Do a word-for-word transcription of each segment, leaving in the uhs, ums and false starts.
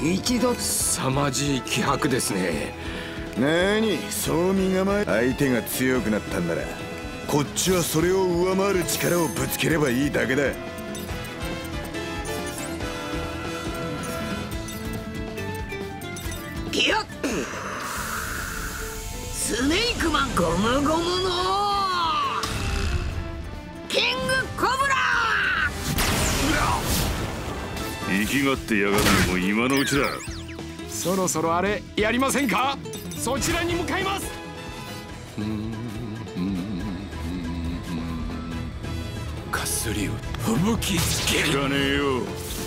一度凄まじい気迫ですね。 なにそう身構え、相手が強くなったんならこっちはそれを上回る力をぶつければいいだけだ。 いやスネークマンゴムゴムのキングコブラ。 生きがってやがるのも今のうちだ。 そろそろあれやりませんか。そちらに向かいます。かすりを吹雪つける。 知らねえよ。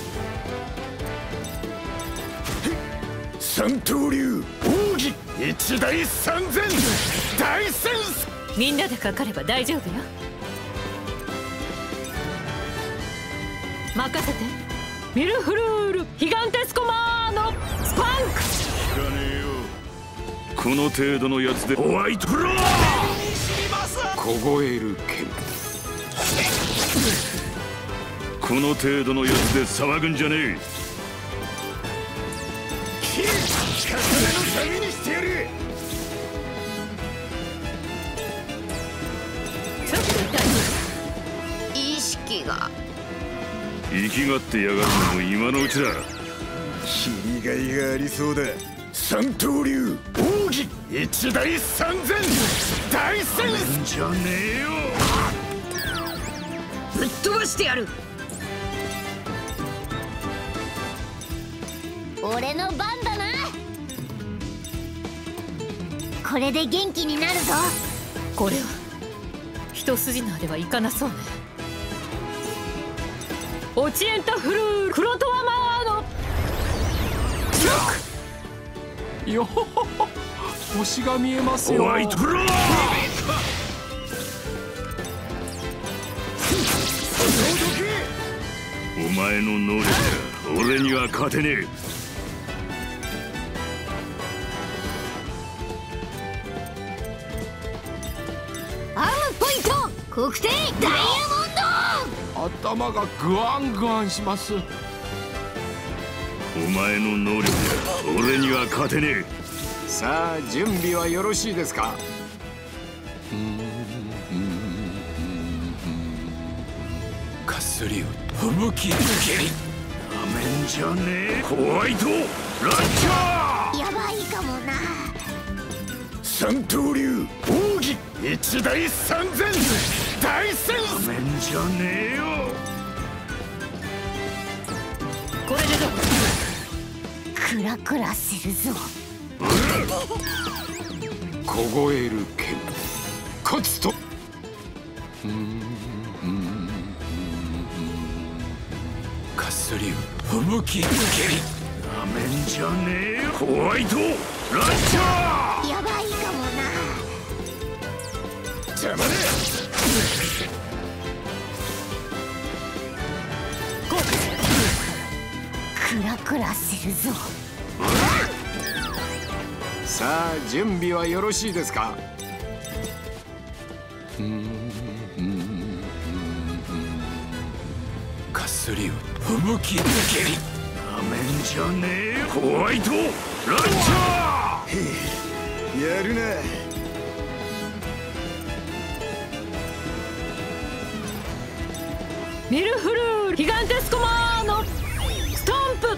三刀流奥義一大三千大戦。 みんなでかかれば大丈夫よ。任せて。ミルフルールヒガンテスコマーノスパンク。 知らねえよ。この程度のやつでホワイトロー。 凍える剣。 この程度のやつで騒ぐんじゃねえ。 刀の旅にしてやる。 ちょっと痛い。 意識が生きがってやがるのも今のうちだ。 切りがいがありそうだ。三刀流奥義一大三千大戦じゃねえよ。 ぶっ飛ばしてやる。 俺の番だな。これで元気になるぞ。 これは一筋縄ではいかなそうね。オチエンタフルールクロトワマーノショック。 よほほほ、星が見えますよ。 ホワイトロー。お前の能力が俺には勝てねえ。 アームポイント黒点ダイヤモンド。 頭がグワングワンします。 お前の能力が俺には勝てねえ。 さあ準備はよろしいですか。かすりを吹雪つける。 なめんじゃねえ。ホワイトランチャー。 やばいかもな。 三刀流奥義一大三千大戦。 なめんじゃねえよ。 これでどう。 クラクラするぞ。 凍える剣。コツとかすりを吹雪つける。 なめんじゃねえよ。ホワイトランチャー。 やばいかもな。 邪魔だ。 クラクラするぞ。 さあ準備はよろしいですか。かすりを吹雪つける。 なめんじゃねえ。ホワイトランチャー。 やるな。 ミルフルールヒガンテスコマーノストンプ。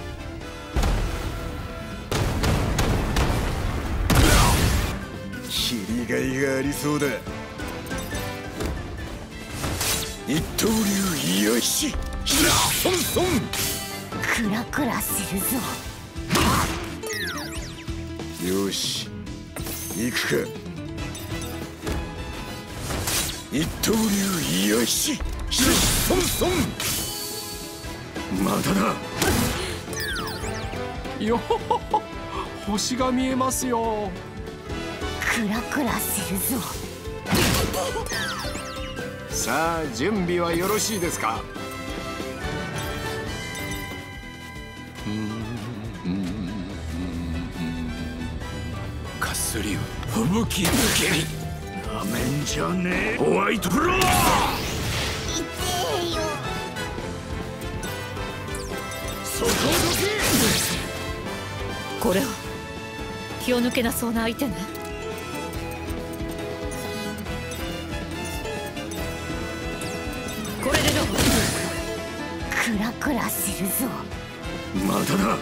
切りがいがありそうだ。一刀流よしソンソン。 クラクラするぞ。 よし行くか。一刀流よしソンソン。 まだだ。 よほほほ、星が見えますよ。 クラクラするぞ。 さあ準備はよろしいですか。かすりを吹雪つける。 なめんじゃねえ。ホワイトロー。 痛えよ。 そこをどけ。 これは気を抜けなそうな相手ね。これでどう？ クラクラするぞ。 まただ。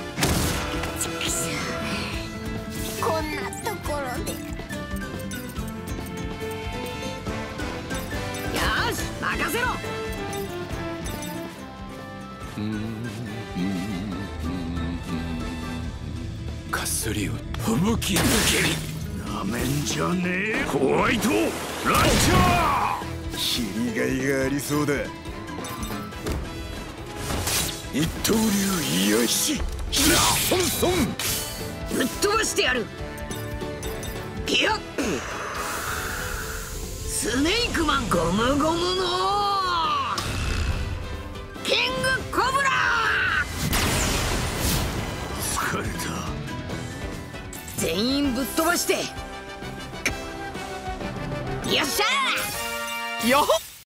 こんなところで。 よし任せろ。 かすりを吹雪抜けり。 なめんじゃねえ。ホワイトランチャー。 切りがいがありそうだ。一刀流よし。ソンソン。 ぶっ飛ばしてやる。いやスネークマンゴムゴムのキングコブラ。 疲れた。 全員ぶっ飛ばしてよっしゃー。 よっ。